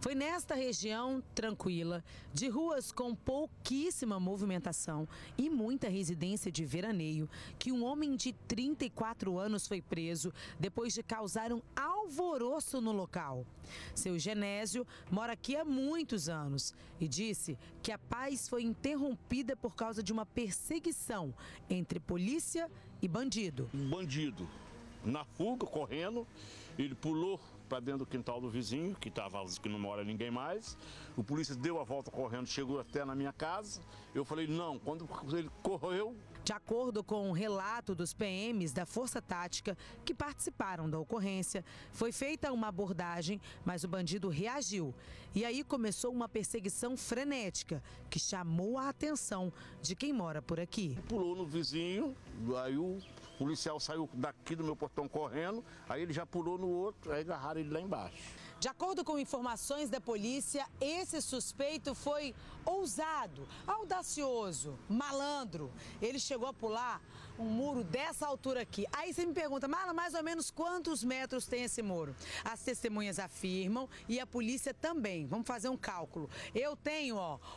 Foi nesta região tranquila, de ruas com pouquíssima movimentação e muita residência de veraneio, que um homem de 34 anos foi preso depois de causar um alvoroço no local. Seu Genésio mora aqui há muitos anos e disse que a paz foi interrompida por causa de uma perseguição entre polícia e bandido. Um bandido na fuga, correndo, ele pulou para dentro do quintal do vizinho, que não mora ninguém mais. O polícia deu a volta correndo, chegou até na minha casa. Eu falei, não, quando ele correu... De acordo com o relato dos PMs da Força Tática que participaram da ocorrência, foi feita uma abordagem, mas o bandido reagiu. E aí começou uma perseguição frenética, que chamou a atenção de quem mora por aqui. Pulou no vizinho, aí o policial saiu daqui do meu portão correndo, aí ele já pulou no outro, aí agarraram ele lá embaixo. De acordo com informações da polícia, esse suspeito foi ousado, audacioso, malandro. Ele chegou a pular um muro dessa altura aqui. Aí você me pergunta, Marla, mais ou menos quantos metros tem esse muro? As testemunhas afirmam e a polícia também. Vamos fazer um cálculo. Eu tenho,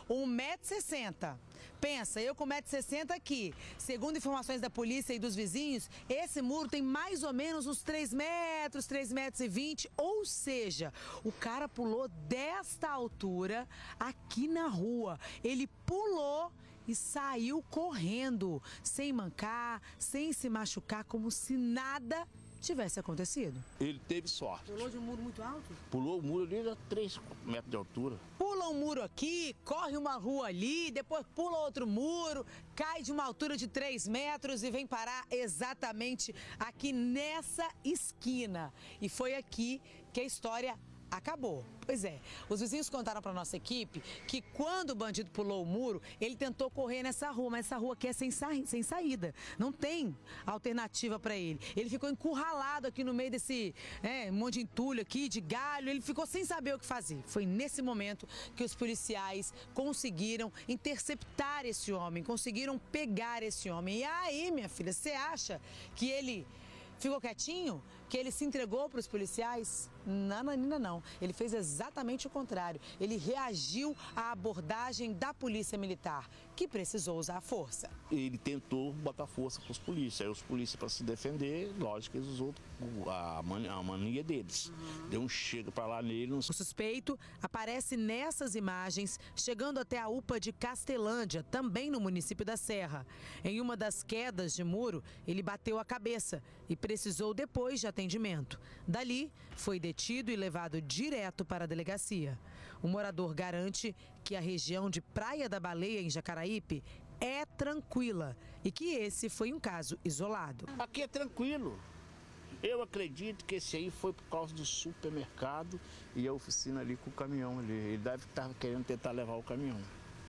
1,60 m. Pensa, eu com 1,60 m aqui. Segundo informações da polícia e dos vizinhos, esse muro tem mais ou menos uns 3 metros, 3,20 m. Ou seja, o cara pulou desta altura aqui na rua. Ele pulou e saiu correndo, sem mancar, sem se machucar, como se nada tivesse acontecido. Ele teve sorte. Pulou de um muro muito alto? Pulou o muro ali a 3 metros de altura. Pula um muro aqui, corre uma rua ali, depois pula outro muro, cai de uma altura de 3 metros e vem parar exatamente aqui nessa esquina. E foi aqui que a história acabou. Pois é, os vizinhos contaram para nossa equipe que quando o bandido pulou o muro, ele tentou correr nessa rua, mas essa rua aqui é sem saída. Não tem alternativa para ele. Ele ficou encurralado aqui no meio desse um monte de entulho aqui, de galho, ele ficou sem saber o que fazer. Foi nesse momento que os policiais conseguiram interceptar esse homem, conseguiram pegar esse homem. E aí, minha filha, você acha que ele ficou quietinho? Que ele se entregou para os policiais? Não. Ele fez exatamente o contrário. Ele reagiu à abordagem da polícia militar, que precisou usar a força. Ele tentou botar força para os polícias. Aí os polícias, para se defender, lógico que eles usou a mania deles. Deu um chega para lá nele. O suspeito aparece nessas imagens, chegando até a UPA de Castelândia, também no município da Serra. Em uma das quedas de muro, ele bateu a cabeça e precisou depois de atendimento. Dali, foi detido e levado direto para a delegacia. O morador garante que a região de Praia da Baleia, em Jacaraípe, é tranquila e que esse foi um caso isolado. Aqui é tranquilo. Eu acredito que esse aí foi por causa do supermercado e a oficina ali com o caminhão ali. Ele deve estar querendo tentar levar o caminhão.